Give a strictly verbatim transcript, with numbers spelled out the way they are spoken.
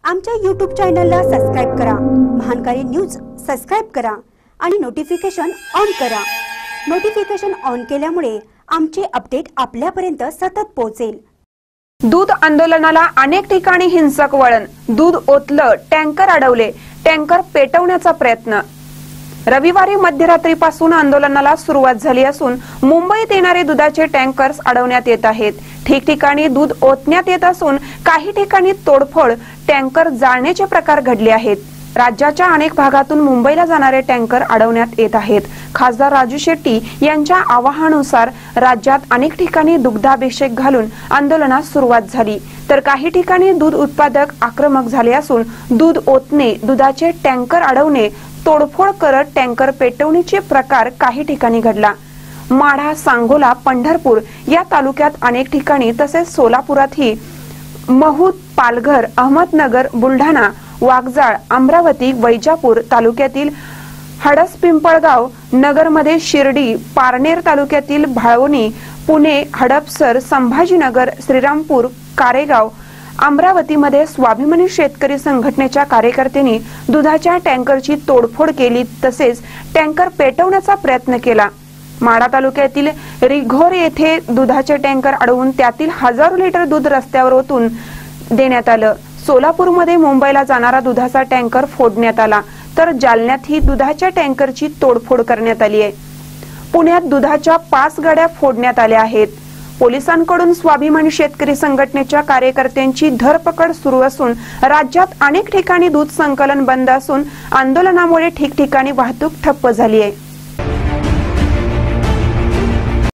आमच्या यूट्यूब चॅनलला सबस्क्राइब करा, महानकारी न्यूज सबस्क्राइब करा आणि नोटिफिकेशन ऑन करा। नोटिफिकेशन ऑन केल्यामुळे आमचे अपडेट आपल्यापर्यंत सतत पोहोचेल। दूध आंदोलनाला अनेक ठिकाणी हिंसक वळण, दूध ओतलं, टँकर अडवले, टँकर पेटवण्याचा प्रयत्न। रविवारी मध्यरात्रीपासून आंदोलनाला सुरुवात झाली असून मुंबईत येणारे दुधाचे टँकर्स अडवण्यात येत आहेत। ठिकठिकाणी दूध ओतण्यात येत असून काही ठिकाणी तोडफोड, टँकर जाळण्याचे प्रकार घडले आहेत। राज्याच्या अनेक भागातून मुंबईला जाणारे टँकर अडवण्यात येत आहेत। खासदार राजू शेट्टी यांच्या आवाहनानुसार राज्यात अनेक ठिकाणी दुग्धाभिषेक घालून आंदोलनास सुरुवात झाली, तर काही ठिकाणी दूध उत्पादक आक्रमक झाले असून दूध ओतणे, दुधाचे टँकर अडवणे, तोडफोड करत टँकर पेटवण्याचे प्रकार काही ठिकाणी घडला। माढा, सांगोला, पंढरपूर या तालुक्यात अनेक ठिकाणी तसेच सोलापुरातही महूद, पालघर, अहमदनगर, बुलढाणा, वाघजाळ, अमरावती, वैजापूर तालुक्यातील हडसपिंपळगाव, नगरमध्ये शिर्डी, पारनेर तालुक्यातील भाळवणी, पुणे, हडपसर, संभाजीनगर, श्रीरामपूर, कारेगाव, अमरावतीमध्ये स्वाभिमानी शेतकरी संघटनेच्या कार्यकर्त्यांनी दुधाच्या टँकरची तोडफोड केली तसेच टँकर पेटवण्याचा प्रयत्न केला। माढा तालुक्यातील रिघोर येथे दुधाचे टँकर अडवून त्यातील हजारो लिटर दूध रस्त्यावर ओतून देण्यात आलं। सोलापूरमध्ये मुंबईला जाणारा दुधाचा टँकर फोडण्यात आला, तर जालन्यातही दुधाच्या टँकरची तोडफोड करण्यात आली आहे। पुण्यात दुधाच्या पाच गाड्या फोडण्यात आल्या आहेत। पोलिसांकडून स्वाभिमानी शेतकरी संघटनेच्या कार्यकर्त्यांची धरपकड सुरू असून राज्यात अनेक ठिकाणी दूध संकलन बंद असून आंदोलनामुळे ठिकठिकाणी वाहतूक ठप्प झाली आहे।